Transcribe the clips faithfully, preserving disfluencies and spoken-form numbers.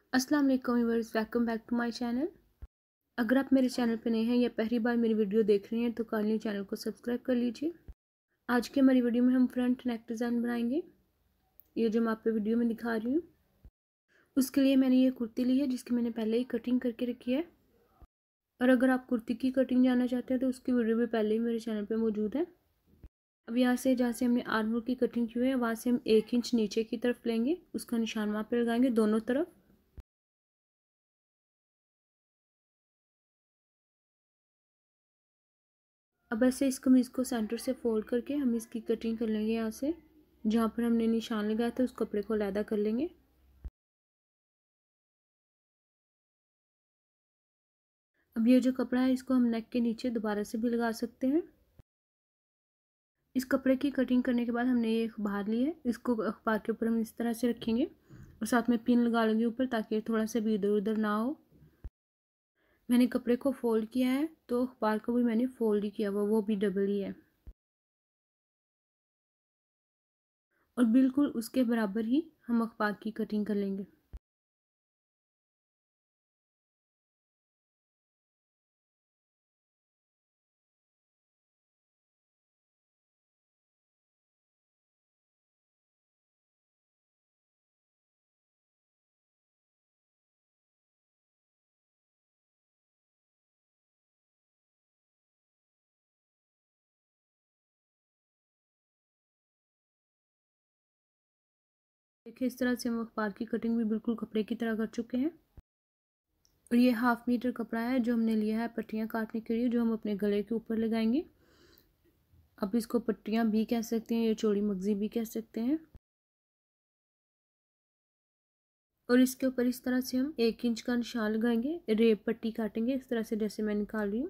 अस्सलाम वालेकुम viewers, welcome back to my channel. अगर आप मेरे चैनल पर नए हैं या पहली बार मेरी वीडियो देख रहे हैं तो काइंडली चैनल को सब्सक्राइब कर लीजिए। आज की हमारी वीडियो में हम फ्रंट नेक डिज़ाइन बनाएंगे। ये जो मैं आपको वीडियो में दिखा रही हूँ, उसके लिए मैंने ये कुर्ती ली है जिसकी मैंने पहले ही कटिंग करके रखी है। और अगर आप कुर्ती की कटिंग जानना चाहते हैं तो उसकी वीडियो भी पहले ही मेरे चैनल पर मौजूद है। अब यहाँ से जहाँ से हमने आर्म होल की कटिंग की हुई है वहाँ से हम एक इंच नीचे की तरफ लेंगे, उसका निशान वहाँ पर लगाएंगे दोनों तरफ। अब ऐसे इस कमीज़ को सेंटर से फोल्ड करके हम इसकी कटिंग कर लेंगे। यहाँ से जहाँ पर हमने निशान लगाया था उस कपड़े को अलहदा कर लेंगे। अब ये जो कपड़ा है इसको हम नेक के नीचे दोबारा से भी लगा सकते हैं। इस कपड़े की कटिंग करने के बाद हमने ये अखबार ली है, इसको अखबार के ऊपर हम इस तरह से रखेंगे और साथ में पिन लगा लेंगे ऊपर, ताकि थोड़ा सा भी इधर उधर ना हो। मैंने कपड़े को फोल्ड किया है तो अखबार को भी मैंने फोल्ड ही किया हुआ, वो भी डबल ही है। और बिल्कुल उसके बराबर ही हम अखबार की कटिंग कर लेंगे। देखिए इस तरह से हम अखबार की कटिंग भी बिल्कुल कपड़े की तरह कर चुके हैं। और ये हाफ मीटर कपड़ा है जो हमने लिया है पट्टियाँ काटने के लिए, जो हम अपने गले के ऊपर लगाएंगे। अब इसको पट्टियाँ भी कह सकते हैं या चौड़ी मगजी भी कह सकते हैं। और इसके ऊपर इस तरह से हम एक इंच का निशान लगाएंगे, रेब पट्टी काटेंगे इस तरह से जैसे मैं निकाल रही हूँ।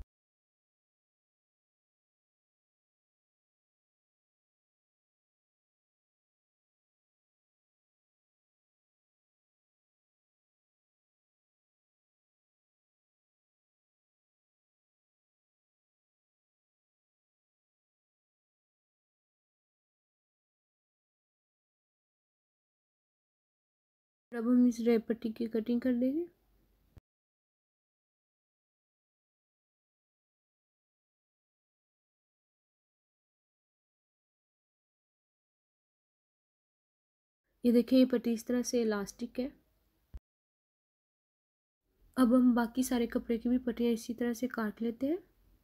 अब हम इस रेब पट्टी की कटिंग कर देंगे। ये देखिए ये पट्टी इस तरह से इलास्टिक है। अब हम बाकी सारे कपड़े की भी पट्टियाँ इसी तरह से काट लेते हैं।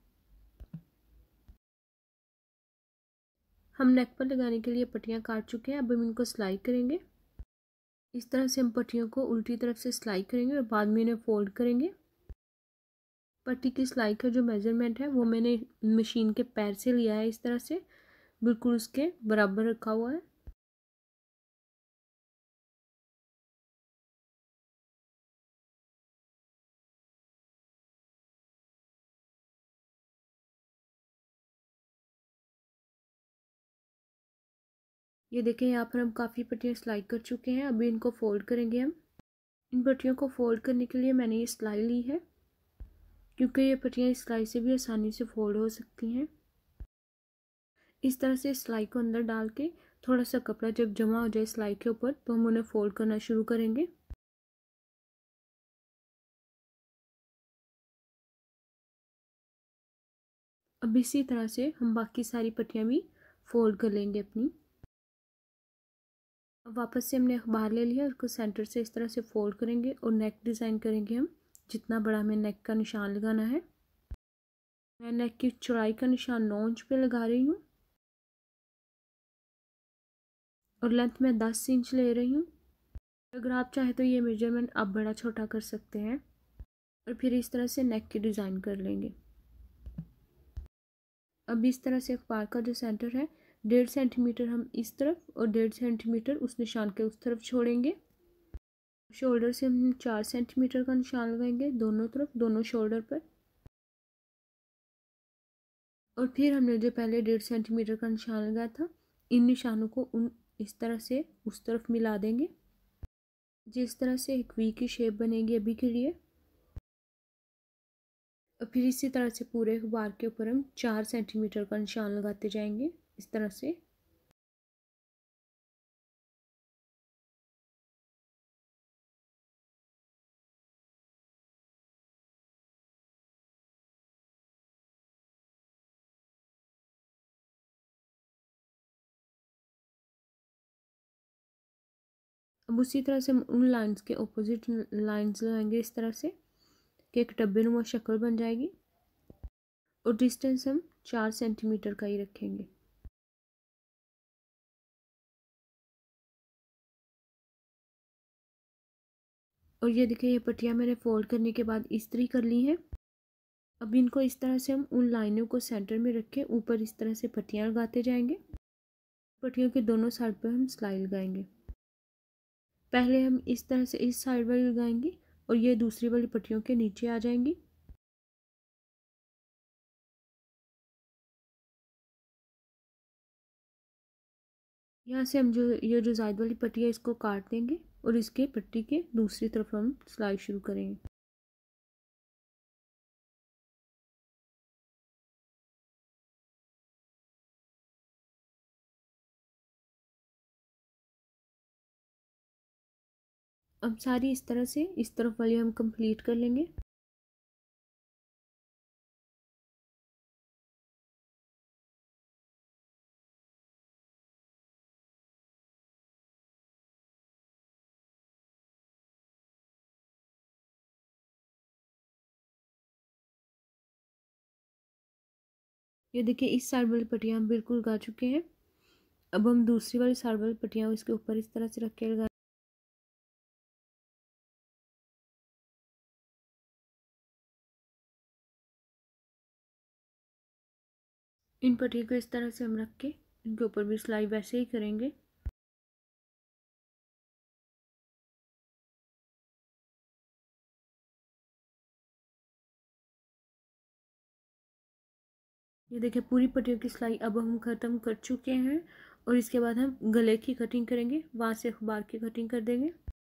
हम नेक पर लगाने के लिए पट्टियाँ काट चुके हैं, अब हम इनको सिलाई करेंगे। इस तरह से हम पट्टियों को उल्टी तरफ से सिलाई करेंगे और बाद में इन्हें फोल्ड करेंगे। पट्टी की सिलाई का जो मेजरमेंट है वो मैंने मशीन के पैर से लिया है, इस तरह से बिल्कुल उसके बराबर रखा हुआ है। ये देखें यहाँ पर हम काफ़ी पट्टियाँ सिलाई कर चुके हैं। अभी इनको फोल्ड करेंगे हम। इन पट्टियों को फोल्ड करने के लिए मैंने ये सिलाई ली है, क्योंकि ये पट्टियाँ इस सिलाई से भी आसानी से फोल्ड हो सकती हैं। इस तरह से सिलाई को अंदर डाल के थोड़ा सा कपड़ा जब जमा हो जाए सिलाई के ऊपर तो हम उन्हें फोल्ड करना शुरू करेंगे। अब इसी तरह से हम बाकी सारी पट्टियाँ भी फोल्ड कर लेंगे अपनी। अब वापस से हमने अखबार ले लिया, उसको सेंटर से इस तरह से फोल्ड करेंगे और नेक डिज़ाइन करेंगे हम, जितना बड़ा हमें नेक का निशान लगाना है। मैं नेक की चौड़ाई का निशान नौ इंच पे लगा रही हूँ और लेंथ में दस इंच ले रही हूँ। अगर आप चाहे तो ये मेजरमेंट आप बड़ा छोटा कर सकते हैं। और फिर इस तरह से नेक की डिज़ाइन कर लेंगे। अब इस तरह से अखबार का जो सेंटर है डेढ़ सेंटीमीटर हम इस तरफ और डेढ़ सेंटीमीटर उस निशान के उस तरफ छोड़ेंगे। शोल्डर से हम चार सेंटीमीटर का निशान लगाएंगे दोनों तरफ, दोनों शोल्डर पर। और फिर हमने जो पहले डेढ़ सेंटीमीटर का निशान लगाया था, इन निशानों को उन इस तरह से उस तरफ मिला देंगे, जिस तरह से एक वी की शेप बनेगी अभी के लिए। और फिर इसी तरह से पूरे अखबार के ऊपर हम चार सेंटीमीटर का निशान लगाते जाएंगे इस तरह से। अब उसी तरह से हम उन लाइंस के ऑपोजिट लाइंस लगाएंगे इस तरह से कि एक डब्बे नुमा शक्ल बन जाएगी। और डिस्टेंस हम चार सेंटीमीटर का ही रखेंगे। और ये देखिए ये पट्टियाँ मैंने फोल्ड करने के बाद इस्त्री कर ली हैं। अब इनको इस तरह से हम उन लाइनों को सेंटर में रख के ऊपर इस तरह से पट्टियाँ लगाते जाएंगे। पट्टियों के दोनों साइड पर हम सिलाई लगाएंगे। पहले हम इस तरह से इस साइड वाली लगाएंगे और ये दूसरी वाली पट्टियों के नीचे आ जाएंगी। यहाँ से हम जो ये जो जायद वाली पट्टी है इसको काट देंगे और इसके पट्टी के दूसरी तरफ हम सिलाई शुरू करेंगे। अब सारी इस तरह से इस तरफ वाली हम कंप्लीट कर लेंगे। ये देखिए इस साइड वाली पट्टियाँ हम बिल्कुल लगा चुके हैं। अब हम दूसरी वाली साइड वाली पट्टियाँ इसके ऊपर इस तरह से रख के लगा। इन पट्टियों को इस तरह से हम रख के इनके ऊपर भी सिलाई वैसे ही करेंगे। ये देखिए पूरी पट्टियों की सिलाई अब हम ख़त्म कर चुके हैं। और इसके बाद हम गले की कटिंग करेंगे, वहाँ से अखबार की कटिंग कर देंगे।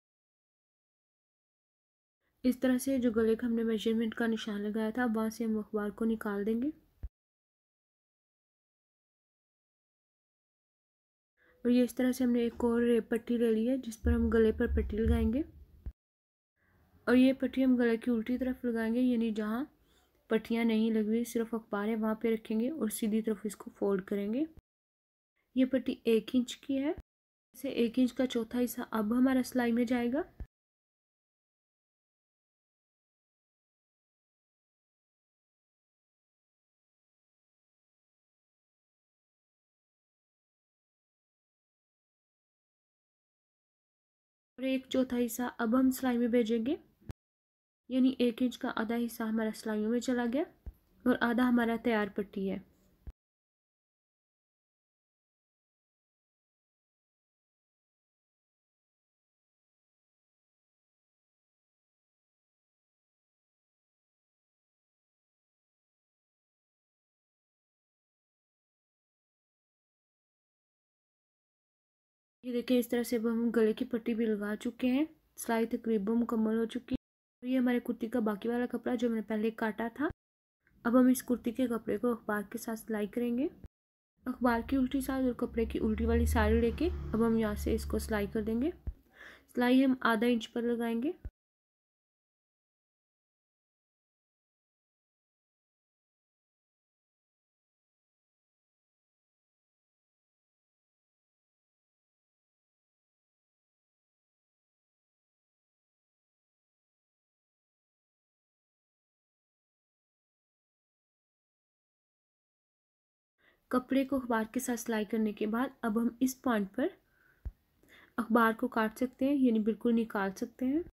इस तरह से जो गले का हमने मेजरमेंट का निशान लगाया था वहाँ से हम अखबार को निकाल देंगे। और ये इस तरह से हमने एक और रेप पट्टी ले ली है जिस पर हम गले पर पट्टी लगाएंगे। और ये पट्टी हम गले की उल्टी तरफ लगाएंगे, यानी जहाँ पट्टियाँ नहीं लगी हुई सिर्फ अखबार है वहाँ पे रखेंगे और सीधी तरफ इसको फोल्ड करेंगे। ये पट्टी एक इंच की है, इसे एक इंच का चौथा हिस्सा अब हमारा सिलाई में जाएगा। और एक चौथा हिस्सा अब हम सिलाई में भेजेंगे, यानी एक इंच का आधा हिस्सा हमारा सिलाइयों में चला गया और आधा हमारा तैयार पट्टी है। ये देखिए इस तरह से अब हम गले की पट्टी भी लगा चुके हैं। सिलाई तकरीबन मुकम्मल हो चुकी है। और ये हमारे कुर्ती का बाकी वाला कपड़ा जो मैंने पहले काटा था। अब हम इस कुर्ती के कपड़े को अखबार के साथ सिलाई करेंगे। अखबार की उल्टी साइड और कपड़े की उल्टी वाली साइड लेके अब हम यहाँ से इसको सिलाई कर देंगे। सिलाई हम आधा इंच पर लगाएंगे। कपड़े को अखबार के साथ सिलाई करने के बाद अब हम इस पॉइंट पर अखबार को काट सकते हैं, यानी बिल्कुल निकाल सकते हैं।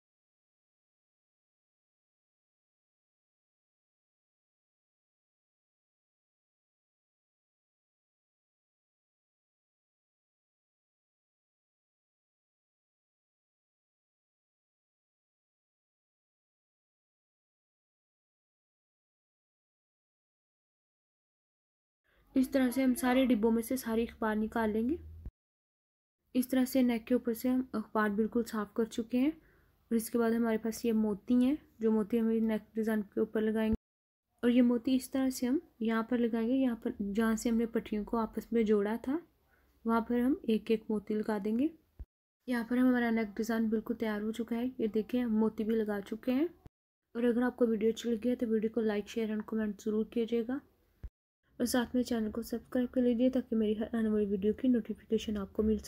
इस तरह से हम सारे डिब्बों में से सारी अखबार निकाल लेंगे। इस तरह से नेक के ऊपर से हम अखबार बिल्कुल साफ़ कर चुके हैं। और इसके बाद हमारे पास ये मोती हैं, जो मोती हम नेक डिज़ाइन के ऊपर लगाएंगे। और ये मोती इस तरह से हम यहाँ पर लगाएंगे, यहाँ पर जहाँ से हमने पट्टियों को आपस में जोड़ा था वहाँ पर हम एक एक मोती लगा देंगे। यहाँ पर हम हमारा नेक डिज़ाइन बिल्कुल तैयार हो चुका है। ये देखिए हम मोती भी लगा चुके हैं। और अगर आपको वीडियो अच्छी लगी है तो वीडियो को लाइक शेयर एंड कमेंट ज़रूर कीजिएगा। और साथ में चैनल को सब्सक्राइब कर लीजिए ताकि मेरी हर आने वाली वीडियो की नोटिफिकेशन आपको मिल सके।